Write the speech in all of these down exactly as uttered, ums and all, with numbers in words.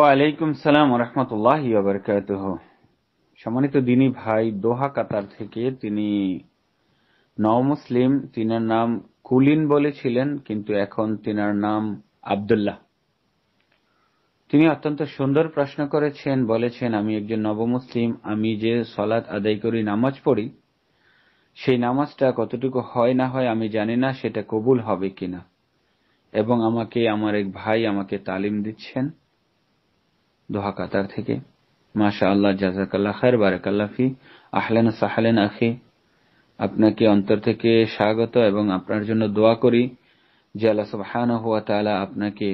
ওয়ালাইকুম সালাম ওয়া রাহমাতুল্লাহি ওয়া বারাকাতুহু। সম্মানিত দিনী ভাই, দোহা কাতার থেকে তিনি নও মুসলিম। তিনার নাম কুলিন বলেছিলেন, কিন্তু এখন তিনার নাম আব্দুল্লাহ। তিনি অত্যন্ত সুন্দর প্রশ্ন করেছেন। বলেছেন, আমি একজন নবমুসলিম, আমি যে সালাত আদায় করি, নামাজ পড়ি, সেই নামাজটা কতটুকু হয় না হয় আমি জানি না, সেটা কবুল হবে কিনা। এবং আমাকে আমার এক ভাই আমাকে তালিম দিচ্ছেন দোহা কাতার থেকে। মাশাআল্লাহ, জাযাকাল্লাহ খায়র, বারাকাল্লাহ ফি। আহলান সাহলান আখি, আপনাকে অন্তর থেকে স্বাগত এবং আপনার জন্য দোয়া করি যে আল্লাহ সুবহানাহু ওয়া তাআলা আপনাকে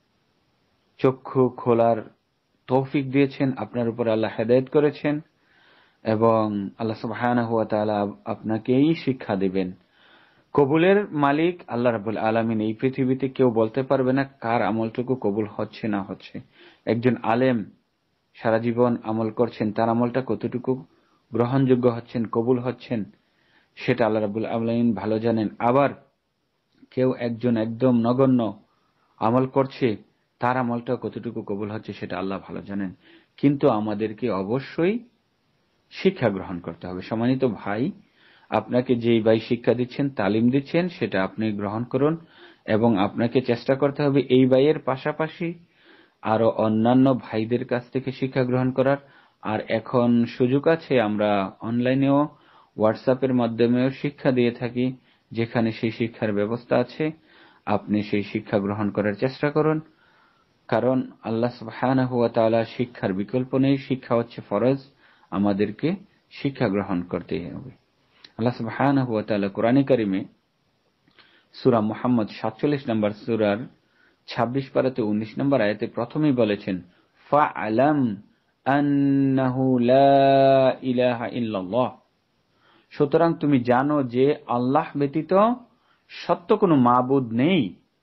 চক্ষু খোলার তৌফিক দিয়েছেন, আপনার উপর আল্লাহ হেদায়েত করেছেন এবং আল্লাহ সুবহানাহু ওয়া তাআলা আপনাকেই শিক্ষা দিবেন। কবুলের মালিক আল্লাহ রাব্বুল আলামিন। এই পৃথিবীতে কেউ বলতে পারবে না কার আমলটুকু কবুল হচ্ছে না হচ্ছে। একজন আলেম সারা জীবন আমল করছেন, তার আমলটা কতটুকু গ্রহণযোগ্য হচ্ছেন, কবুল হচ্ছেন, সেটা আল্লাহ রাব্বুল আলামিন ভালো জানেন। আবার কেউ একজন একদম নগণ্য আমল করছে, তার আমলটা কতটুকু কবুল হচ্ছে সেটা আল্লাহ ভালো জানেন। কিন্তু আমাদেরকে অবশ্যই শিক্ষা গ্রহণ করতে হবে। সম্মানিত ভাই, আপনাকে যেই ভাই শিক্ষা দিচ্ছেন, তালিম দিচ্ছেন, সেটা আপনি গ্রহণ করুন এবং আপনাকে চেষ্টা করতে হবে এই ভাইয়ের পাশাপাশি আরো অন্যান্য ভাইদের কাছ থেকে শিক্ষা গ্রহণ করার। আর এখন সুযোগ আছে, আমরা অনলাইনেও হোয়াটসঅ্যাপের মাধ্যমেও শিক্ষা দিয়ে থাকি, যেখানে সেই শিক্ষার ব্যবস্থা আছে। আপনি সেই শিক্ষা গ্রহণ করার চেষ্টা করুন, কারণ আল্লাহ সুবহানাহু ওয়া তাআলা শিক্ষার বিকল্প নেই। শিক্ষা হচ্ছে ফরজ, আমাদেরকে শিক্ষা গ্রহণ করতে হবে। আল্লাহ সুবহানাহু ওয়া তাআলা কোরআনে কারিমে সূরা মুহাম্মদ সাতচল্লিশ নম্বর সূরার ছাব্বিশ পারাতে উনিশ নম্বর আয়াতে প্রথমেই বলেছেন, ফাআলাম আন্নাহু লা ইলাহা ইল্লাল্লাহ। সুতরাং তুমি জানো যে আল্লাহ ব্যতীত সত্য কোনো মাবুদ নেই।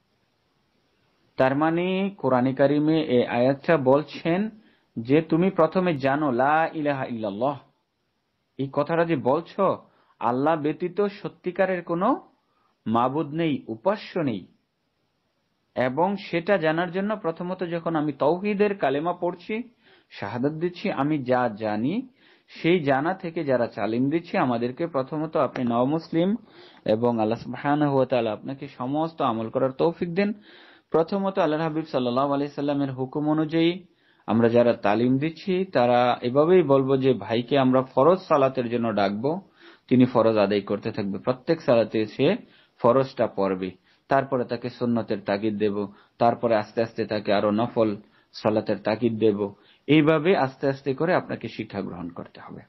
তার মানে কোরআনে কারিমে এই আয়াতটা বলছেন যে তুমি প্রথমে জানো লা ইলাহা ইল্লাল্লাহ। এই কথাটা যে বলছো, আল্লাহ ব্যতীত সত্যিকারের কোনো মাবুদ নেই, উপাস্য নেই। এবং সেটা জানার জন্য প্রথমত যখন আমি তাওহীদের কালেমা পড়ছি, শাহাদাত দিচ্ছি, আমি যা জানি সেই জানা থেকে যারা তালিম দিচ্ছে আমাদেরকে, প্রথমত আপনি নওমুসলিম এবং আল্লাহ সুবহানাহু ওয়া তাআলা আপনাকে সমস্ত আমল করার তৌফিক দেন। প্রথমত আল্লাহর হাবিব সাল্লাল্লাহু আলাইহি সাল্লামের হুকুম অনুযায়ী আমরা যারা তালিম দিচ্ছি তারা এভাবেই বলবো যে ভাইকে আমরা ফরজ সালাতের জন্য ডাকবো, তিনি ফরজ আদায় করতে থাকবে। প্রত্যেক সালাতে সে ফরজটা পড়বে, তারপরে তাকে সুন্নতের তাগিদ দেব, তারপরে আস্তে আস্তে তাকে আরো নফল সালাতের তাগিদ দেব। এইভাবে আস্তে আস্তে করে আপনাকে শিক্ষা গ্রহণ করতে হবে।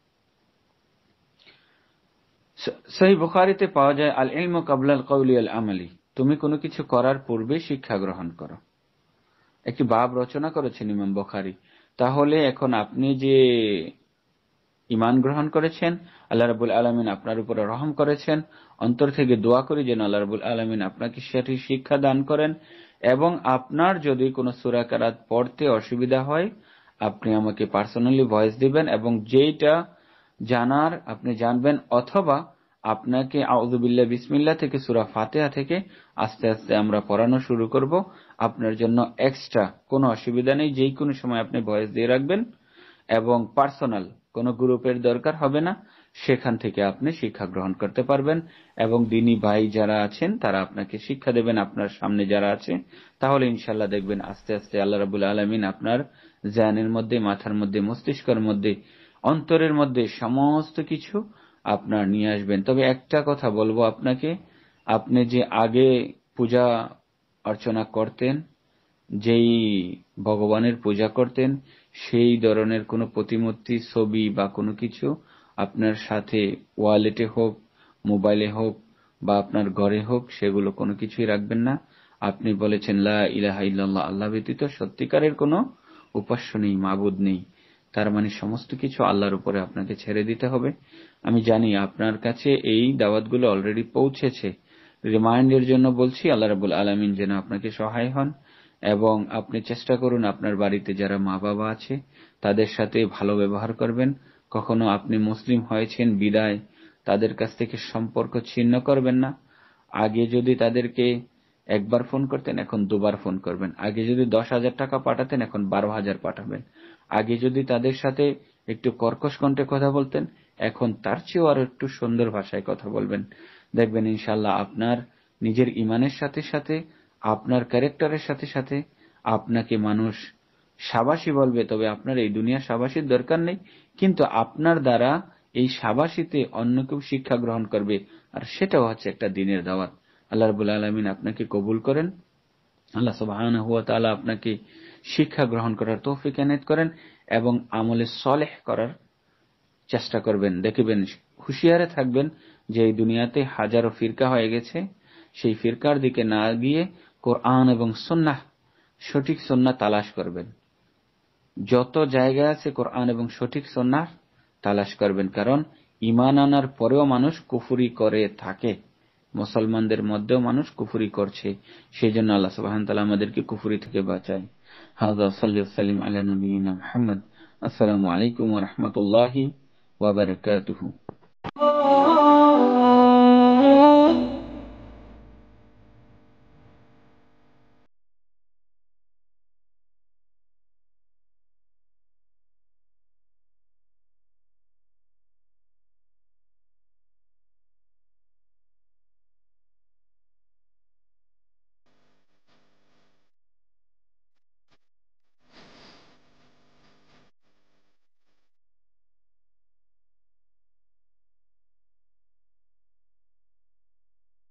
সহিহ বুখারীতে পাওয়া যায়, আল ইলমু ক্বাবলা আল কওলি ওয়াল আমালি। তুমি কোনো কিছু করার পূর্বে শিক্ষা গ্রহণ করো। একটি বাব রচনা করেছেন ইমাম বুখারী। তাহলে এখন আপনি যে ঈমান গ্রহণ করেছেন, আল্লাহ রাব্বুল আলামিন আপনার উপরে রহম করেছেন, অন্তর থেকে দোয়া করি যেন আল্লাহ রাব্বুল আলামিন আপনাকে সেটি শিক্ষা দান করেন। এবং আপনার যদি কোনো সূরা কেরাত পড়তে অসুবিধা হয়, আপনি আমাকে পার্সোনালি ভয়েস দিবেন এবং যেইটা জানার আপনি জানবেন, অথবা আপনাকে আউযু বিল্লাহ বিসমিল্লাহ থেকে সূরা ফাতিহা থেকে আস্তে আস্তে আমরা পড়ানো শুরু করব। আপনার জন্য এক্সট্রা কোনো অসুবিধা নেই, যেই কোনো সময় আপনি ভয়েস দিয়ে রাখবেন এবং পার্সোনাল কোনো গ্রুপের দরকার হবে না, সেখান থেকে আপনি শিক্ষা গ্রহণ করতে পারবেন। এবং দিনী ভাই যারা আছেন তারা আপনাকে শিক্ষা দেবেন, আপনার সামনে যারা আছে। তাহলে ইনশাআল্লাহ দেখবেন আস্তে আস্তে আল্লাহ রাব্বুল আলামিন আপনার জ্ঞানের মধ্যে, মাথার মধ্যে, মস্তিষ্কের মধ্যে, অন্তরের মধ্যে সমস্ত কিছু আপনার নিয়ে আসবেন। তবে একটা কথা বলবো আপনাকে, আপনি যে আগে পূজা অর্চনা করতেন, যেই ভগবানের পূজা করতেন, সেই ধরনের কোনো প্রতিমূর্তি, ছবি বা কোনো কিছু আপনার সাথে ওয়ালেটে হোক, মোবাইলে হোক বা আপনার ঘরে হোক, সেগুলো কোনো কিছুই রাখবেন না। আপনি বলেছেন লা ইলাহা ইল্লাল্লাহ, আল্লাহ ব্যতীত সত্যিকারের কোনো উপাস্য নেই, মাবুদ নেই। তার মানে সমস্ত কিছু আল্লাহর উপরে আপনাকে ছেড়ে দিতে হবে। আমি জানি আপনার কাছে এই দাওয়াতগুলো অলরেডি পৌঁছেছে। রিমাইন্ডের জন্য বলছি, আল্লাহ রাব্বুল আলামিন যেন আপনাকে সহায় হন এবং আপনি চেষ্টা করুন আপনার বাড়িতে যারা মা বাবা আছে তাদের সাথে ভালো ব্যবহার করবেন। কখনো আপনি মুসলিম হয়েছেন বিদায় তাদের কাছ থেকে সম্পর্ক ছিন্ন করবেন না। আগে যদি তাদেরকে একবার ফোন করতেন, এখন দুবার ফোন করবেন। আগে যদি দশ হাজার টাকা পাঠাতেন, এখন বারো হাজার পাঠাবেন। আগে যদি তাদের সাথে একটু কর্কশ কণ্ঠে কথা বলতেন, এখন তার চেয়েও আরো একটু সুন্দর ভাষায় কথা বলবেন। দেখবেন ইনশাআল্লাহ আপনার নিজের ইমানের সাথে সাথে, আপনার ক্যারেক্টারের সাথে সাথে আপনাকে মানুষ শাবাশি বলবে। তবে আপনার এই দুনিয়া শাবাশির দরকার নেই, কিন্তু আপনার দ্বারা এই শাবাশিতে অন্য কেউ শিক্ষা গ্রহণ করবে, আর সেটাও হচ্ছে একটা দ্বীনের দাওয়াত। আল্লাহ রাব্বুল আলামিন আপনাকে কবুল করেন। আল্লাহ সুবহানাহু ওয়া তাআলা আপনাকে শিক্ষা গ্রহণ করার তৌফিক এনায়েত করেন এবং আমলে সলেহ করার চেষ্টা করবেন। দেখবেন, হুঁশিয়ারে থাকবেন যে এই দুনিয়াতে হাজারো ফিরকা হয়ে গেছে, সেই ফিরকার দিকে না গিয়ে কোরআন এবং সুন্নাহ, সঠিক সুন্নাহ তালাশ করবেন। যত জায়গা আছে কোরআন এবং সঠিক সুন্নাহ তালাশ করবেন, কারণ ঈমান আনার পরেও মানুষ কুফরি করে থাকে, মুসলমানদের মধ্যেও মানুষ কুফরি করছে। সেই জন্য আল্লাহ সুবহানাহু ওয়া তাআলা আমাদেরকে কুফরি থেকে বাঁচায়। হাযা সাল্লাল্লাহু আলাইহি ওয়া সাল্লাম আলা নবিয়িনা মুহাম্মদ। আসসালামু আলাইকুম ওয়া রাহমাতুল্লাহি ওয়া বারাকাতুহু।